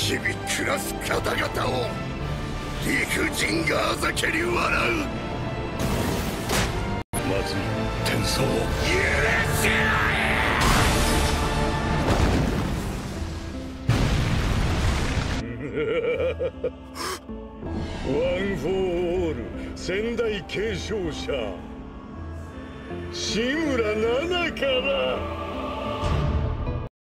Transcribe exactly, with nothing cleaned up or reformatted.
日々暮らす方々を理不尽があざけり笑う。まず天相を許しない。ワン・フォー・オール仙台継承者志村七から